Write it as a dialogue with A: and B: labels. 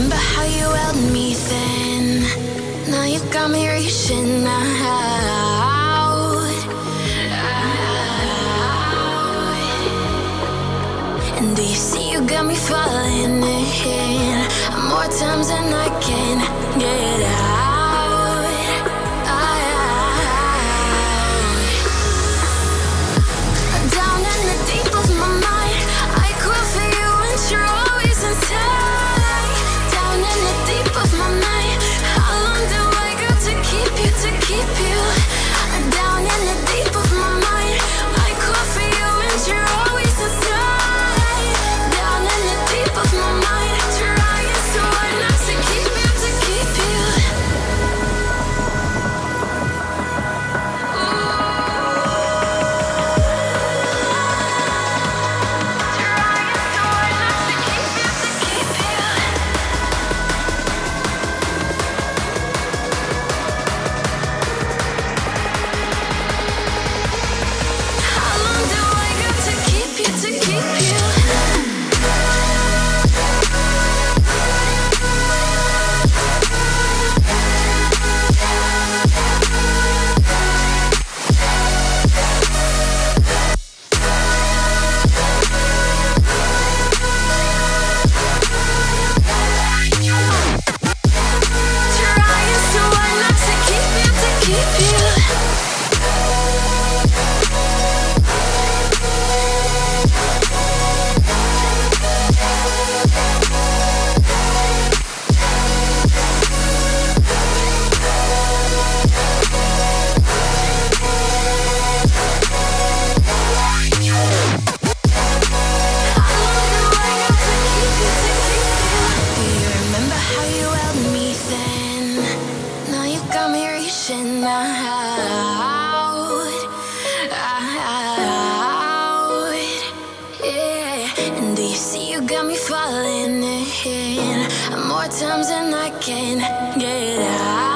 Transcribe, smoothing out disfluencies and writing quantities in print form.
A: remember how you held me then? Now you got me reaching out. And do you see you got me falling in more times than I can get out. Down in the deep of my mind, I crawl for you and you're always inside. Down in the deep of my mind, how long do I got to keep you, to keep you? Down in the deep of my mind, I crawl for you and you're always inside. Down in the deep of my mind, trying so hard not to keep you, to keep you. How long do I got to keep you, to keep you? Trying so hard not to keep you, to keep you. Do you remember how you held me then? Now you got me reaching out. Yeah. And do you see you got me falling in more times than I can get out.